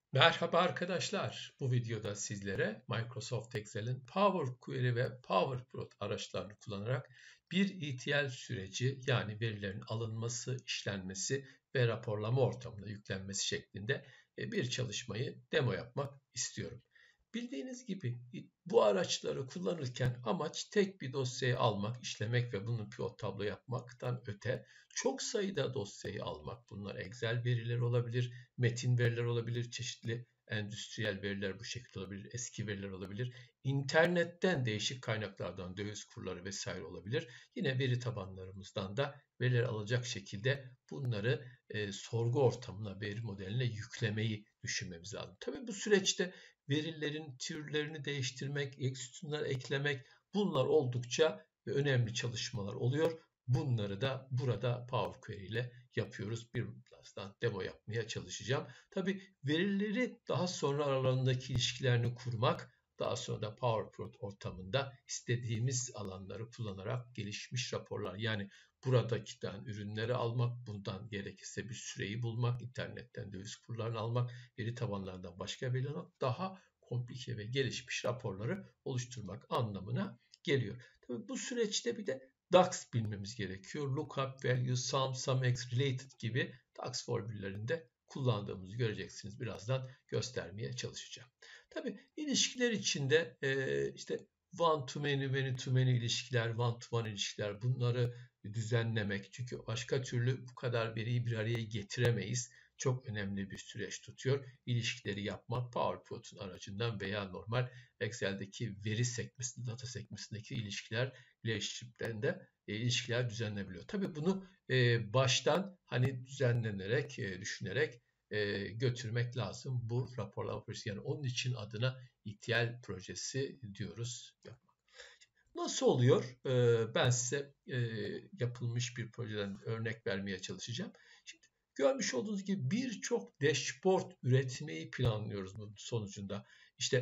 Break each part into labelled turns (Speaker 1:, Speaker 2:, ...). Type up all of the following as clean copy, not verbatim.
Speaker 1: Merhaba arkadaşlar. Bu videoda sizlere Microsoft Excel'in Power Query ve Power Plot araçlarını kullanarak bir ETL süreci yani verilerin alınması, işlenmesi ve raporlama ortamına yüklenmesi şeklinde bir çalışmayı demo yapmak istiyorum. Bildiğiniz gibi bu araçları kullanırken amaç tek bir dosyayı almak, işlemek ve bunu pivot tablo yapmaktan öte çok sayıda dosyayı almak. Bunlar Excel verileri olabilir, metin veriler olabilir, çeşitli endüstriyel veriler bu şekilde olabilir, eski veriler olabilir. İnternetten değişik kaynaklardan döviz kurları vesaire olabilir. Yine veri tabanlarımızdan da veriler alacak şekilde bunları sorgu ortamına, veri modeline yüklemeyi düşünmemiz lazım. Tabii bu süreçte verilerin türlerini değiştirmek, ek sütunlar eklemek bunlar oldukça önemli çalışmalar oluyor. Bunları da burada Power Query ile yapıyoruz. Birazdan demo yapmaya çalışacağım. Tabii verileri daha sonra aralarındaki ilişkilerini kurmak, daha sonra da PowerPoint ortamında istediğimiz alanları kullanarak gelişmiş raporlar yani buradakinden ürünleri almak, bundan gerekirse bir süreyi bulmak, internetten döviz kurlarını almak, veri tabanlarından başka veriler almak, daha komplike ve gelişmiş raporları oluşturmak anlamına geliyor. Tabii bu süreçte bir de DAX bilmemiz gerekiyor. Lookup value, sum, related gibi DAX formüllerinde kullandığımızı göreceksiniz. Birazdan göstermeye çalışacağım. Tabii ilişkiler içinde işte one to many, many to many ilişkiler, one to one ilişkiler bunları düzenlemek. Çünkü başka türlü bu kadar veriyi bir araya getiremeyiz. Çok önemli bir süreç tutuyor. İlişkileri yapmak PowerPoint'un aracından veya normal Excel'deki veri sekmesinde, data sekmesindeki ilişkiler relationship'ten de ilişkiler düzenlenebiliyor. Tabii bunu baştan hani düzenlenerek, düşünerek götürmek lazım bu raporlama projesi. Yani onun için adına ETL projesi diyoruz. Nasıl oluyor? Ben size yapılmış bir projeden örnek vermeye çalışacağım. Şimdi görmüş olduğunuz gibi birçok dashboard üretmeyi planlıyoruz bunun sonucunda. İşte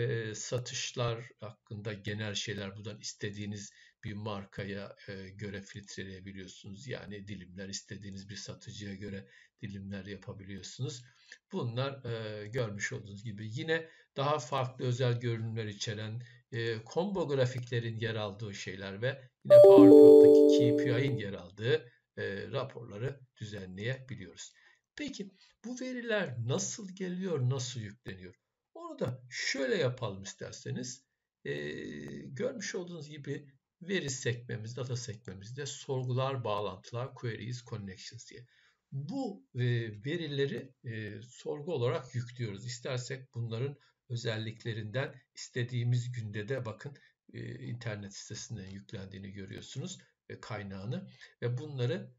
Speaker 1: satışlar hakkında genel şeyler, buradan istediğiniz bir markaya göre filtreleyebiliyorsunuz. Yani dilimler, istediğiniz bir satıcıya göre dilimler yapabiliyorsunuz. Bunlar görmüş olduğunuz gibi yine daha farklı özel görünümler içeren combo grafiklerin yer aldığı şeyler ve yine PowerPoint'taki KPI'nin yer aldığı raporları düzenleyebiliyoruz. Peki bu veriler nasıl geliyor, nasıl yükleniyor? Onu da şöyle yapalım isterseniz. Görmüş olduğunuz gibi veri sekmemiz, data sekmemizde sorgular, bağlantılar, queries, connections diye. Bu verileri sorgu olarak yüklüyoruz. İstersek bunların özelliklerinden istediğimiz günde de bakın internet sitesinden yüklendiğini görüyorsunuz kaynağını ve bunları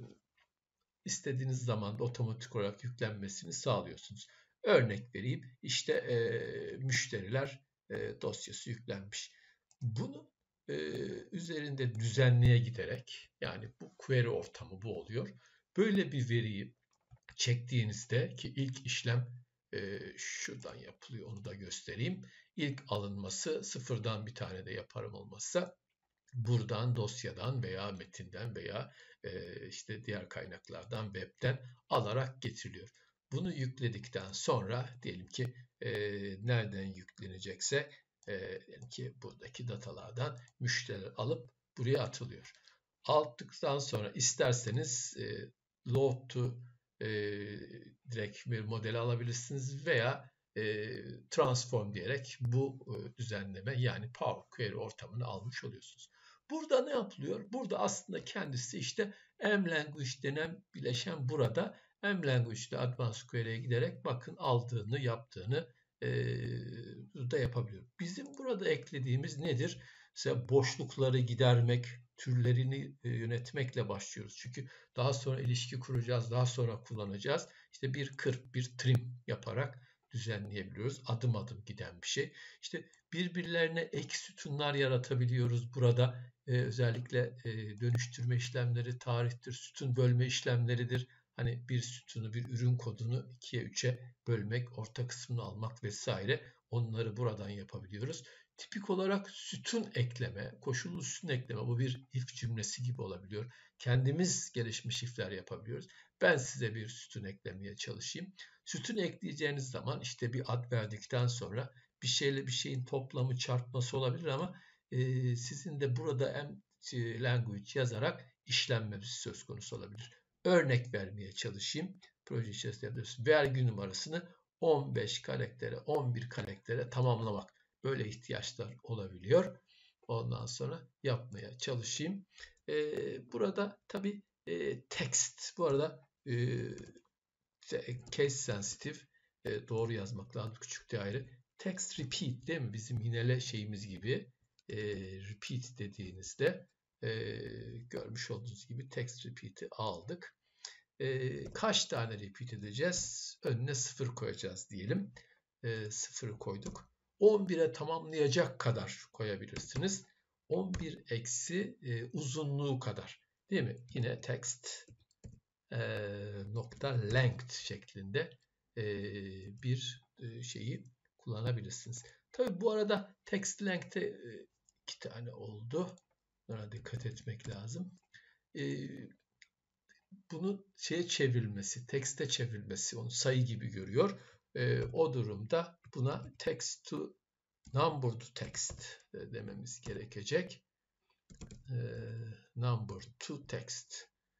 Speaker 1: istediğiniz zaman da otomatik olarak yüklenmesini sağlıyorsunuz. Örnek vereyim işte müşteriler dosyası yüklenmiş. Bunu üzerinde düzenleye giderek yani bu query ortamı bu oluyor. Böyle bir veriyi çektiğinizde ki ilk işlem şuradan yapılıyor onu da göstereyim. İlk alınması sıfırdan bir tane de yaparım olmazsa buradan dosyadan veya metinden veya işte diğer kaynaklardan webten alarak getiriliyor. Bunu yükledikten sonra diyelim ki nereden yüklenecekse diyelim ki buradaki datalardan müşteriler alıp buraya atılıyor. Attıktan sonra isterseniz load to direkt bir modeli alabilirsiniz veya transform diyerek bu düzenleme yani Power Query ortamını almış oluyorsunuz. Burada ne yapılıyor? Burada aslında kendisi işte mLanguage denen bileşen burada mLanguage ile Advanced Query'e giderek bakın aldığını, yaptığını burada yapabiliyor. Bizim burada eklediğimiz nedir? Mesela boşlukları gidermek, türlerini yönetmekle başlıyoruz. Çünkü daha sonra ilişki kuracağız, daha sonra kullanacağız. İşte bir kırp, bir trim yaparak düzenleyebiliyoruz. Adım adım giden bir şey. İşte birbirlerine ek sütunlar yaratabiliyoruz. Burada özellikle dönüştürme işlemleri, tarihtir, sütun bölme işlemleridir. Hani bir sütunu, bir ürün kodunu 2'ye 3'e bölmek, orta kısmını almak vesaire. Onları buradan yapabiliyoruz. Tipik olarak sütun ekleme, koşullu sütun ekleme bu bir if cümlesi gibi olabiliyor. Kendimiz gelişmiş ifler yapabiliyoruz. Ben size bir sütun eklemeye çalışayım. Sütun ekleyeceğiniz zaman işte bir ad verdikten sonra bir şeyle bir şeyin toplamı, çarpması olabilir ama sizin de burada language yazarak işlenmesi söz konusu olabilir. Örnek vermeye çalışayım. Proje içerisinde yapıyorsunuz. Vergi numarasını 15 karaktere, 11 karaktere tamamlamak. Böyle ihtiyaçlar olabiliyor. Ondan sonra yapmaya çalışayım. Burada tabii text. Bu arada case sensitive, doğru yazmak lazım. Küçük daire. Text repeat değil mi? Bizim yinele şeyimiz gibi. Repeat dediğinizde görmüş olduğunuz gibi text repeat'i aldık. Kaç tane repeat edeceğiz? Önüne 0 koyacağız diyelim. 0'ı koyduk. 11'e tamamlayacak kadar koyabilirsiniz. 11 eksi uzunluğu kadar. Değil mi? Yine text nokta length şeklinde bir şeyi kullanabilirsiniz. Tabi bu arada text length'e 2 tane oldu. Buna dikkat etmek lazım. Bunu şeye çevrilmesi, tekste çevrilmesi, onu sayı gibi görüyor. O durumda buna text to number to text dememiz gerekecek. Number to text.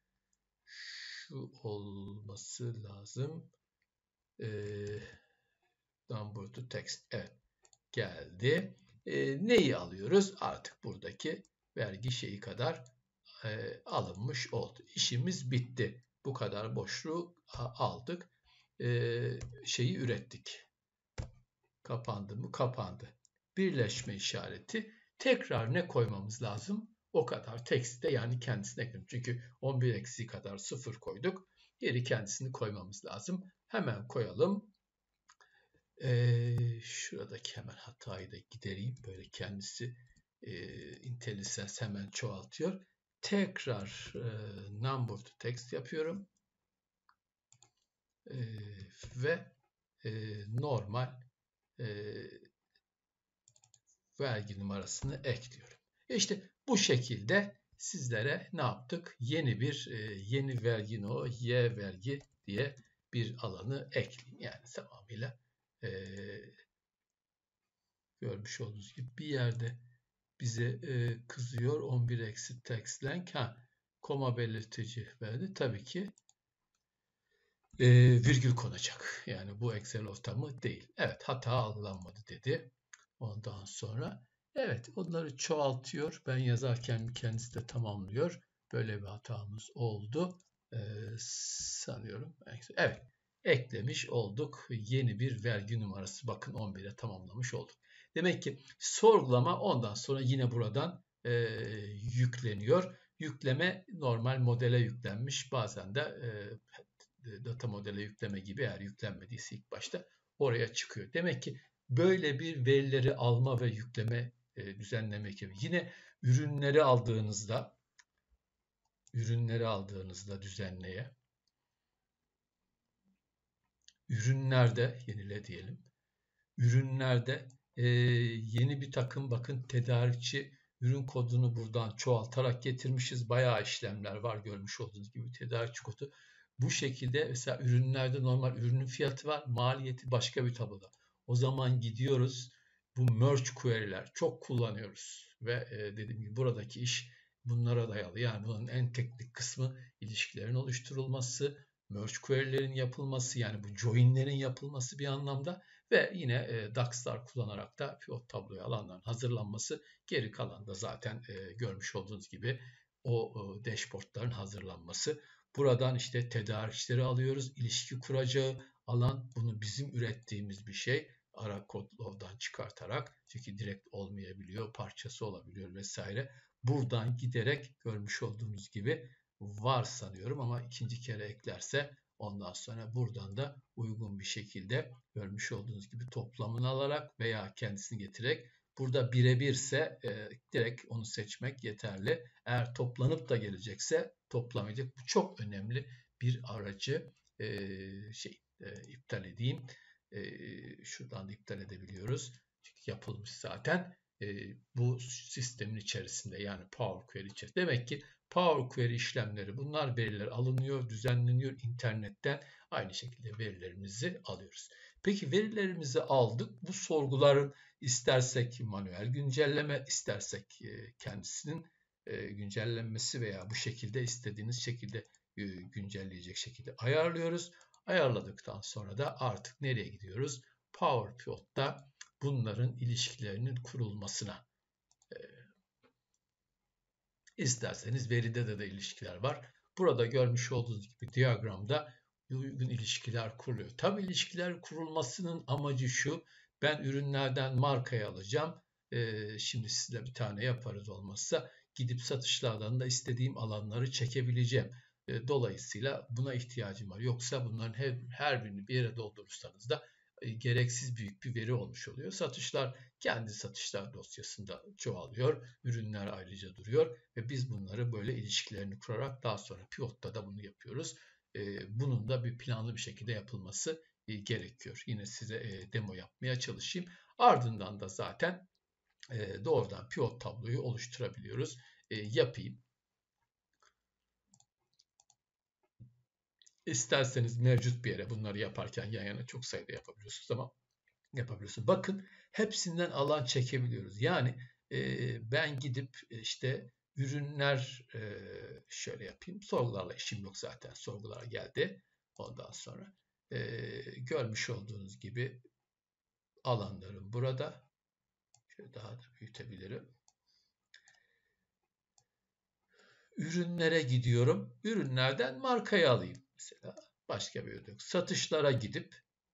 Speaker 1: Şu olması lazım. Number to text. Evet. Geldi. Neyi alıyoruz? Artık buradaki vergi şeyi kadar alınmış oldu. İşimiz bitti. Bu kadar boşluğu aldık. Şeyi ürettik. Kapandı mı? Kapandı. Birleşme işareti. Tekrar ne koymamız lazım? O kadar tekste, yani kendisine ekledim. Çünkü 11 eksi kadar 0 koyduk. Geri kendisini koymamız lazım. Hemen koyalım. Şuradaki hemen hatayı da gidereyim. Böyle kendisi IntelliSense hemen çoğaltıyor. Tekrar number to text yapıyorum. Ve normal vergi numarasını ekliyorum. İşte bu şekilde sizlere ne yaptık? Yeni vergi no, y vergi diye bir alanı ekleyin. Yani tamamıyla görmüş olduğunuz gibi bir yerde bize kızıyor. 11 eksi text length. Koma belirtici verdi. Tabii ki virgül konacak. Yani bu Excel ortamı değil. Evet, hata algılanmadı dedi. Ondan sonra evet, onları çoğaltıyor. Ben yazarken kendisi de tamamlıyor. Böyle bir hatamız oldu. Sanıyorum. Evet. Eklemiş olduk. Yeni bir vergi numarası. Bakın 11'e tamamlamış olduk. Demek ki sorgulama ondan sonra yine buradan yükleniyor. Yükleme normal modele yüklenmiş. Bazen de data modele yükleme gibi, eğer yüklenmediyse ilk başta oraya çıkıyor. Demek ki böyle bir verileri alma ve yükleme düzenleme gibi. Yine ürünleri aldığınızda düzenleye, ürünlerde yenile diyelim. Ürünlerde yeni bir takım, bakın, tedarikçi ürün kodunu buradan çoğaltarak getirmişiz. Bayağı işlemler var, görmüş olduğunuz gibi tedarikçi kodu. Bu şekilde mesela ürünlerde normal ürünün fiyatı var, maliyeti başka bir tabloda. O zaman gidiyoruz, bu merge query'ler çok kullanıyoruz ve dediğim gibi buradaki iş bunlara dayalı. Yani bunun en teknik kısmı ilişkilerin oluşturulması, merge query'lerin yapılması, yani bu join'lerin yapılması bir anlamda ve yine DAX'lar kullanarak da pivot tabloya alanların hazırlanması, geri kalan da zaten görmüş olduğunuz gibi o dashboardların hazırlanması. Buradan işte tedarikçileri alıyoruz. İlişki kuracağı alan, bunu bizim ürettiğimiz bir şey. Ara kodlow'dan çıkartarak, çünkü direkt olmayabiliyor, parçası olabiliyor vesaire. Buradan giderek görmüş olduğunuz gibi var sanıyorum, ama ikinci kere eklerse ondan sonra buradan da uygun bir şekilde görmüş olduğunuz gibi toplamını alarak veya kendisini getirerek, burada birebirse direkt onu seçmek yeterli. Eğer toplanıp da gelecekse toplamayacak. Bu çok önemli bir aracı. İptal edeyim. Şuradan da iptal edebiliyoruz. Çünkü yapılmış zaten bu sistemin içerisinde, yani Power Query içerisinde. Demek ki Power Query işlemleri, bunlar veriler alınıyor, düzenleniyor internetten. Aynı şekilde verilerimizi alıyoruz. Peki verilerimizi aldık. Bu sorguların istersek manuel güncelleme, istersek kendisinin güncellenmesi veya bu şekilde istediğiniz şekilde güncelleyecek şekilde ayarlıyoruz. Ayarladıktan sonra da artık nereye gidiyoruz? Power Pivot'ta bunların ilişkilerinin kurulmasına. İsterseniz veride de ilişkiler var. Burada görmüş olduğunuz gibi diyagramda uygun ilişkiler kuruluyor. Tabii ilişkiler kurulmasının amacı şu. Ben ürünlerden markayı alacağım. Şimdi size bir tane yaparız olmazsa. Gidip satışlardan da istediğim alanları çekebileceğim. Dolayısıyla buna ihtiyacım var. Yoksa bunların her birini bir yere doldurursanız da gereksiz büyük bir veri olmuş oluyor. Satışlar kendi satışlar dosyasında çoğalıyor. Ürünler ayrıca duruyor ve biz bunları böyle ilişkilerini kurarak daha sonra pivotta da bunu yapıyoruz. Bunun da bir planlı bir şekilde yapılması gerekiyor. Yine size demo yapmaya çalışayım. Ardından da zaten doğrudan pivot tabloyu oluşturabiliyoruz. Yapayım. İsterseniz mevcut bir yere bunları yaparken yan yana çok sayıda yapabiliyorsunuz ama yapabiliyorsunuz. Bakın hepsinden alan çekebiliyoruz. Yani ben gidip işte ürünler şöyle yapayım. Sorgularla işim yok zaten. Sorgular geldi. Ondan sonra görmüş olduğunuz gibi alanlarım burada. Şöyle daha da büyütebilirim. Ürünlere gidiyorum. Ürünlerden markayı alayım. Mesela başka bir ürün. Satışlara gidip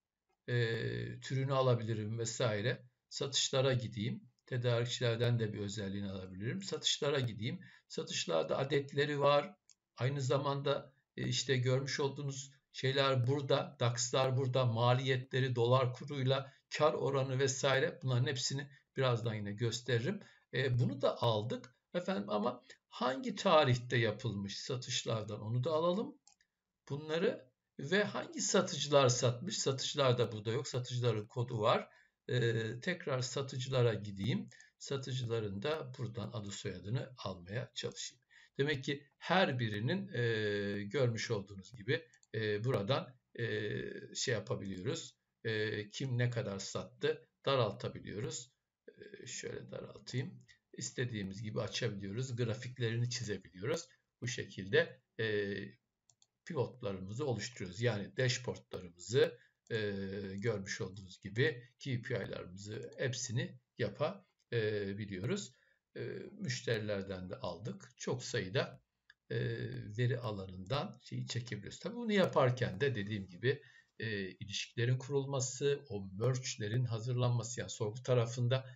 Speaker 1: türünü alabilirim vesaire. Satışlara gideyim. Tedarikçilerden de bir özelliğini alabilirim. Satışlara gideyim. Satışlarda adetleri var. Aynı zamanda işte görmüş olduğunuz şeyler burada. DAX'lar burada. Maliyetleri, dolar kuruyla, kar oranı vesaire. Bunların hepsini birazdan yine gösteririm. Bunu da aldık. Efendim ama hangi tarihte yapılmış satışlardan onu da alalım. Bunları ve hangi satıcılar satmış? Satıcılar da burada yok. Satıcıların kodu var. Tekrar satıcılara gideyim. Satıcıların da buradan adı soyadını almaya çalışayım. Demek ki her birinin görmüş olduğunuz gibi buradan şey yapabiliyoruz. Kim ne kadar sattı daraltabiliyoruz. Şöyle daraltayım. İstediğimiz gibi açabiliyoruz. Grafiklerini çizebiliyoruz. Bu şekilde pivotlarımızı oluşturuyoruz. Yani dashboardlarımızı görmüş olduğunuz gibi KPI'larımızı hepsini yapabiliyoruz. Müşterilerden de aldık. Çok sayıda veri alanından şeyi çekebiliyoruz. Tabii bunu yaparken de dediğim gibi ilişkilerin kurulması, o merge'lerin hazırlanması yani sorgu tarafında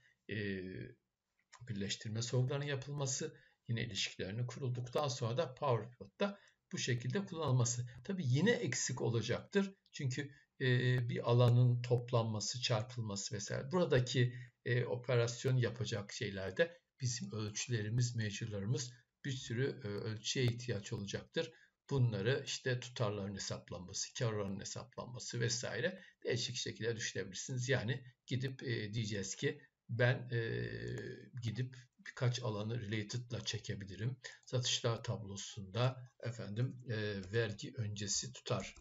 Speaker 1: birleştirme sorgularının yapılması, yine ilişkilerinin kurulduktan sonra da Power Pivot'ta bu şekilde kullanılması. Tabii yine eksik olacaktır. Çünkü bir alanın toplanması, çarpılması vesaire. Buradaki operasyon yapacak şeylerde bizim ölçülerimiz, measure'larımız bir sürü ölçüye ihtiyaç olacaktır. Bunları işte tutarların hesaplanması, kar oranının hesaplanması vesaire değişik şekilde düşünebilirsiniz. Yani gidip diyeceğiz ki ben gidip birkaç alanı related'la çekebilirim. Satışlar tablosunda efendim vergi öncesi tutar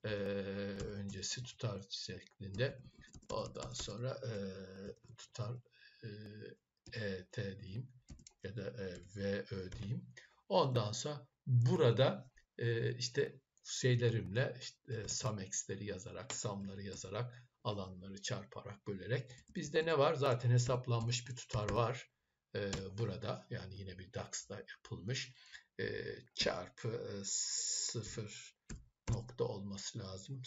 Speaker 1: şeklinde. Ondan sonra tutar ET diyeyim ya da VÖ diyeyim. Ondan sonra burada işte şeylerimle işte SumX'leri yazarak, SUM'ları yazarak, alanları çarparak, bölerek. Bizde ne var? Zaten hesaplanmış bir tutar var burada. Yani yine bir DAX'da yapılmış. Çarpı 0 nokta olması lazım.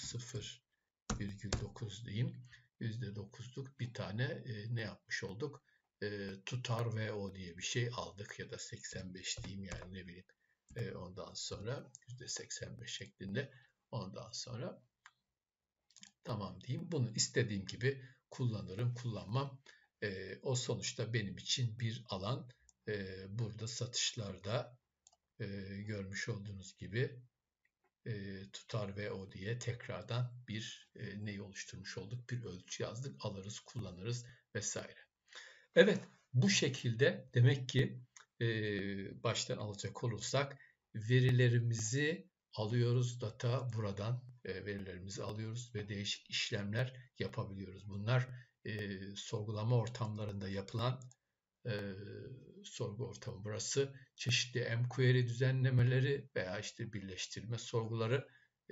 Speaker 1: 0,9 diyeyim. %9'luk bir tane ne yapmış olduk? Tutar VO diye bir şey aldık ya da 85 diyeyim yani ne bileyim. Ondan sonra %85 şeklinde. Ondan sonra tamam diyeyim. Bunu istediğim gibi kullanırım, kullanmam. O sonuçta benim için bir alan. Burada satışlarda görmüş olduğunuz gibi tutar VO diye tekrardan bir neyi oluşturmuş olduk? Bir ölçü yazdık, alırız, kullanırız vesaire. Evet, bu şekilde demek ki baştan alacak olursak verilerimizi alıyoruz. Data buradan verilerimizi alıyoruz ve değişik işlemler yapabiliyoruz. Bunlar sorgulama ortamlarında yapılan sorgu ortamı burası. Çeşitli mQuery düzenlemeleri veya işte birleştirme sorguları,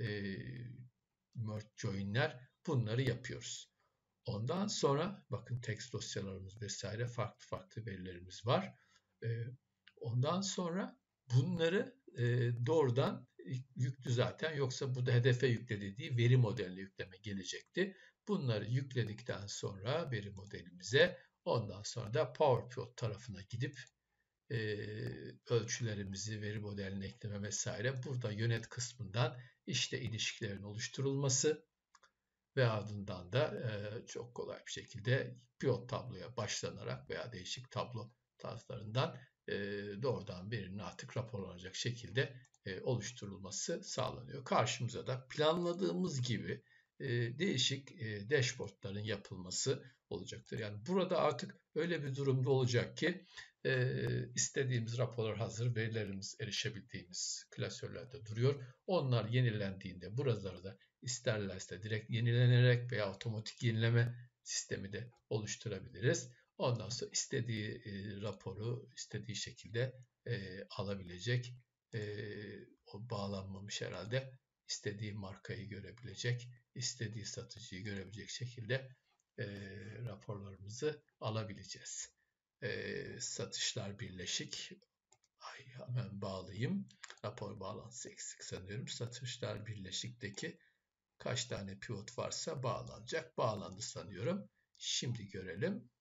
Speaker 1: merge join'ler, bunları yapıyoruz. Ondan sonra bakın text dosyalarımız vesaire farklı verilerimiz var. Ondan sonra bunları doğrudan yüklü zaten, yoksa bu da hedefe yükle dediği veri modeline yükleme gelecekti. Bunları yükledikten sonra veri modelimize, ondan sonra da PowerPlot tarafına gidip ölçülerimizi veri modeline ekleme vesaire. Burada yönet kısmından işte ilişkilerin oluşturulması ve ardından da çok kolay bir şekilde pivot tabloya başlanarak veya değişik tablo tarzlarından doğrudan verinin artık raporlanacak şekilde oluşturulması sağlanıyor. Karşımıza da planladığımız gibi değişik dashboardların yapılması olacaktır. Yani burada artık öyle bir durumda olacak ki istediğimiz raporlar hazır, verilerimiz erişebildiğimiz klasörlerde duruyor. Onlar yenilendiğinde buraları da isterlerse direkt yenilenerek veya otomatik yenileme sistemi de oluşturabiliriz. Ondan sonra istediği raporu istediği şekilde alabilecek, o bağlanmamış herhalde, istediği markayı görebilecek, istediği satıcıyı görebilecek şekilde raporlarımızı alabileceğiz. Satışlar birleşik. Hemen bağlayayım. Rapor bağlantısı eksik sanıyorum. Satışlar birleşikteki kaç tane pivot varsa bağlanacak. Bağlandı sanıyorum. Şimdi görelim.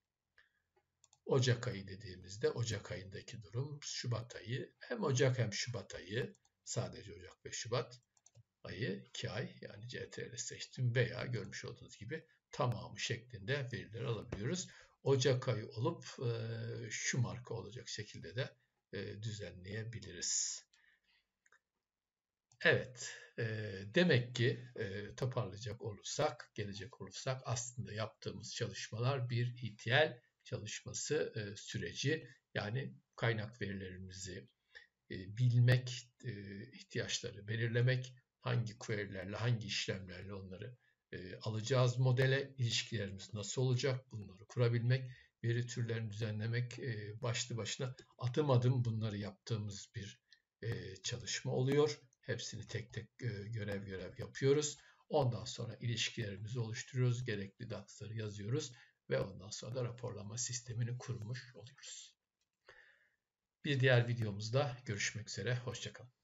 Speaker 1: Ocak ayı dediğimizde Ocak ayındaki durum, Şubat ayı, hem Ocak hem Şubat ayı, sadece Ocak ve Şubat ayı 2 ay, yani CTRL seçtim veya görmüş olduğunuz gibi tamamı şeklinde verileri alabiliyoruz. Ocak ayı olup şu marka olacak şekilde de düzenleyebiliriz. Evet, demek ki toparlayacak olursak, gelecek olursak aslında yaptığımız çalışmalar bir ETL çalışması süreci. Yani kaynak verilerimizi bilmek, ihtiyaçları belirlemek, hangi query'lerle, hangi işlemlerle onları alacağız modele, ilişkilerimiz nasıl olacak, bunları kurabilmek, veri türlerini düzenlemek, başlı başına adım adım bunları yaptığımız bir çalışma oluyor. Hepsini tek tek görev yapıyoruz. Ondan sonra ilişkilerimizi oluşturuyoruz, gerekli DAX'ları yazıyoruz ve ondan sonra da raporlama sistemini kurmuş oluyoruz. Bir diğer videomuzda görüşmek üzere, hoşça kalın.